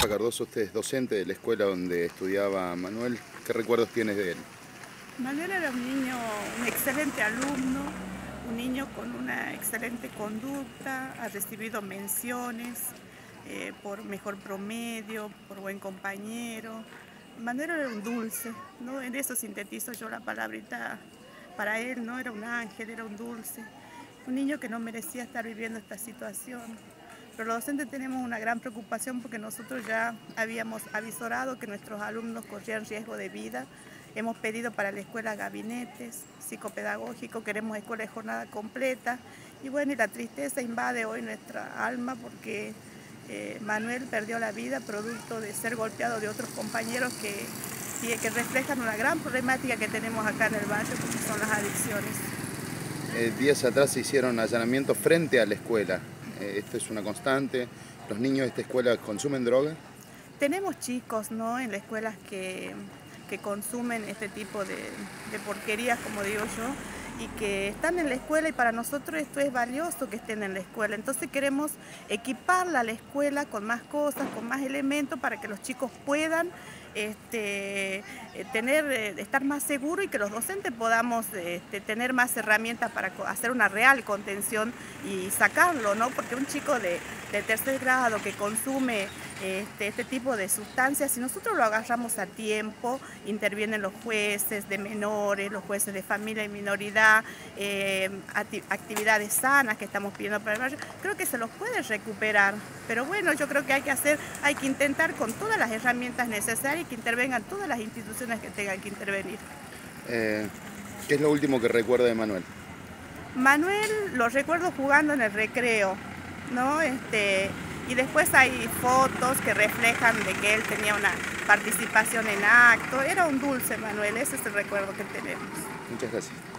Rosa Cardoso, usted es docente de la escuela donde estudiaba Manuel. ¿Qué recuerdos tienes de él? Manuel era un niño, un excelente alumno, un niño con una excelente conducta, ha recibido menciones por mejor promedio, por buen compañero. Manuel era un dulce, ¿no? En eso sintetizo yo la palabrita para él, ¿no? Era un ángel, era un dulce, un niño que no merecía estar viviendo esta situación. Pero los docentes tenemos una gran preocupación porque nosotros ya habíamos avisorado que nuestros alumnos corrían riesgo de vida. Hemos pedido para la escuela gabinetes psicopedagógicos, queremos escuela de jornada completa. Y bueno, y la tristeza invade hoy nuestra alma porque Manuel perdió la vida producto de ser golpeado de otros compañeros que reflejan una gran problemática que tenemos acá en el barrio, porque son las adicciones. Días atrás se hicieron allanamientos frente a la escuela. Esto es una constante. ¿Los niños de esta escuela consumen droga? Tenemos chicos, ¿no?, en las escuelas que consumen este tipo de porquerías, como digo yo, y que están en la escuela, y para nosotros esto es valioso que estén en la escuela. Entonces queremos equiparla a la escuela con más cosas, con más elementos, para que los chicos puedan estar más seguros y que los docentes podamos tener más herramientas para hacer una real contención y sacarlo, ¿no? Porque un chico de tercer grado que consume este tipo de sustancias, si nosotros lo agarramos a tiempo, intervienen los jueces de menores, los jueces de familia y minoridad, actividades sanas que estamos pidiendo para el barrio, creo que se los puede recuperar. Pero bueno, yo creo que hay que intentar con todas las herramientas necesarias y que intervengan todas las instituciones que tengan que intervenir. ¿Qué es lo último que recuerda de Manuel? Manuel lo recuerdo jugando en el recreo, ¿no? Y después hay fotos que reflejan de que él tenía una participación en actos. Era un dulce Manuel, ese es el recuerdo que tenemos. Muchas gracias.